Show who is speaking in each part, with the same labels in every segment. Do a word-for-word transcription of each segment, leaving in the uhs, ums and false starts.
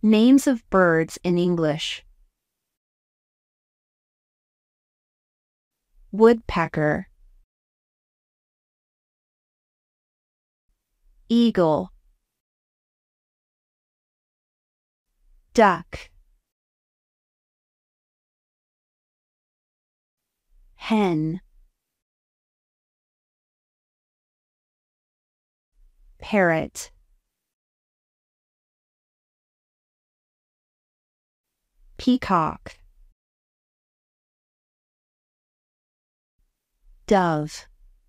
Speaker 1: Names of birds in English. Woodpecker, eagle, duck, hen, parrot, peacock, dove,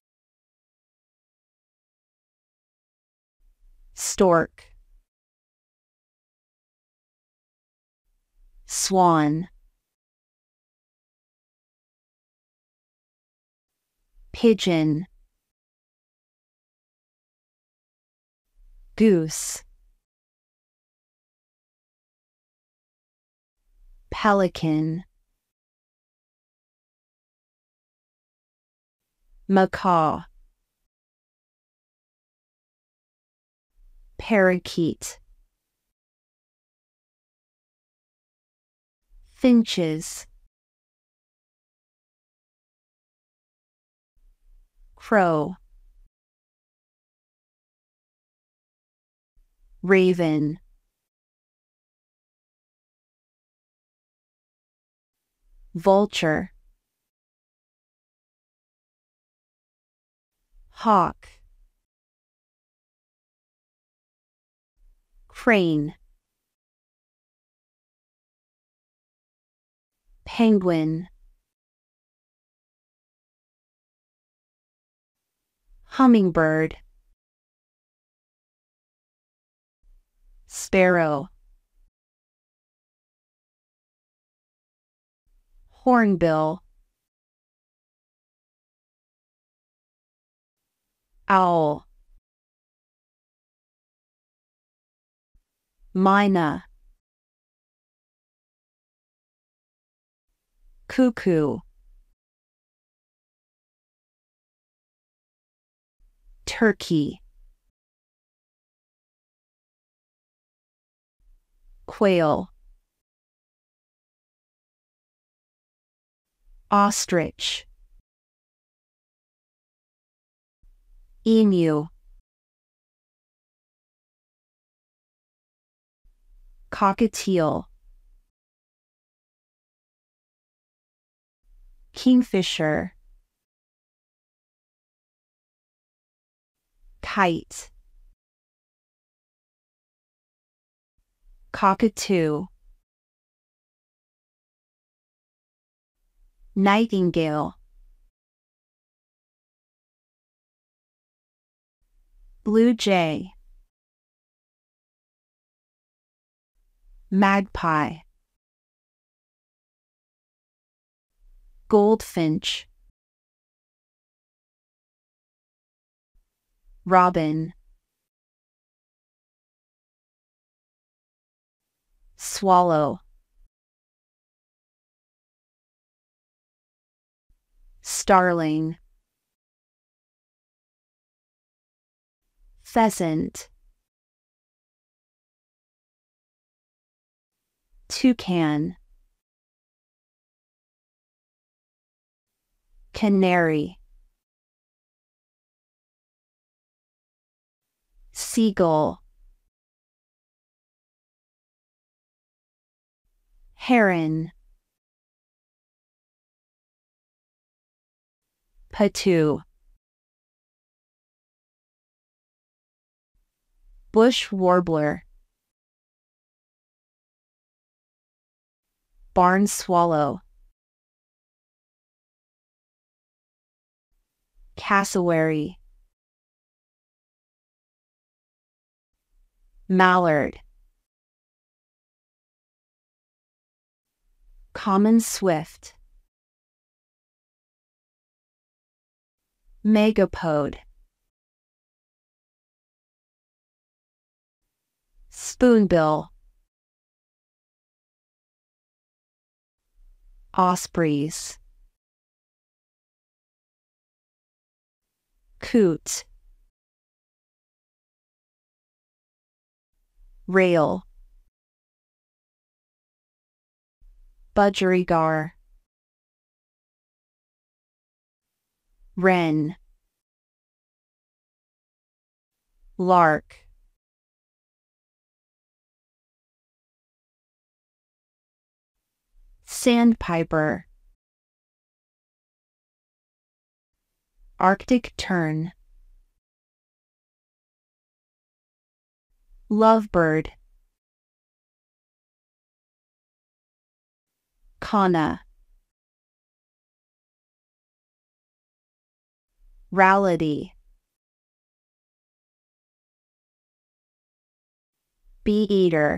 Speaker 1: stork, swan, pigeon, goose, pelican, macaw, parakeet, finches, crow, raven, vulture, hawk, crane, penguin, hummingbird, sparrow, hornbill, owl, myna, cuckoo, turkey, quail, ostrich, emu, cockatiel, kingfisher, kite, cockatoo, nightingale, blue jay, magpie, goldfinch, robin, swallow, starling, pheasant, toucan, canary, seagull, heron, patoo, bush warbler, barn swallow, cassowary, mallard, common swift, megapode, spoonbill, ospreys, coot, rail, budgerigar, wren, lark, sandpiper, Arctic tern, lovebird, kana, rallity, bee-eater,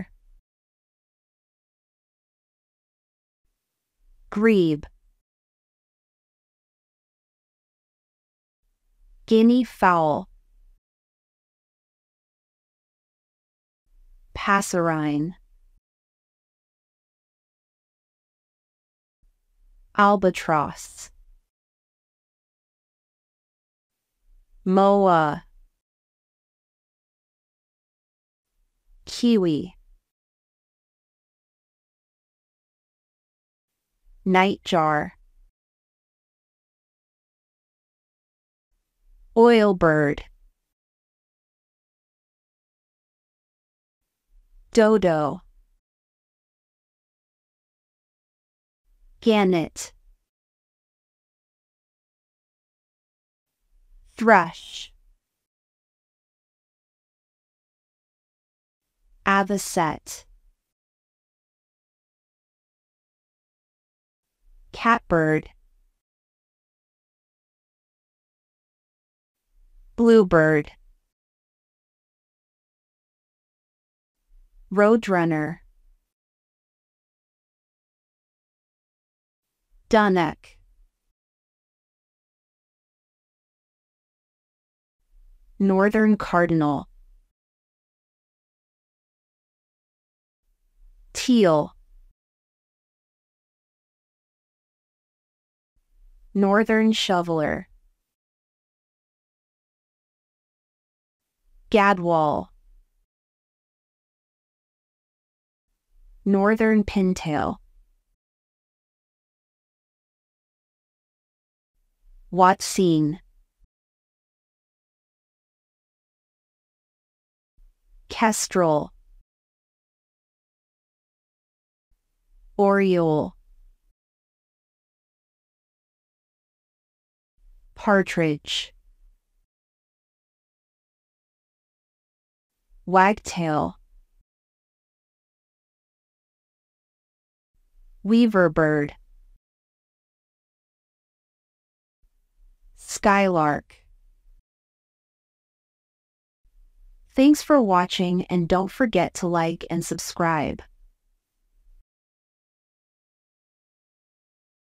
Speaker 1: grebe, guinea fowl, passerine, albatross, moa, kiwi, nightjar, oilbird, dodo, gannet, thrush, avocet, catbird, bluebird, roadrunner, dunnock, northern cardinal, teal, northern shoveler, gadwall, northern pintail, wattsine, kestrel, oriole, partridge, wagtail, weaver bird, skylark. Thanks for watching, and don't forget to like and subscribe.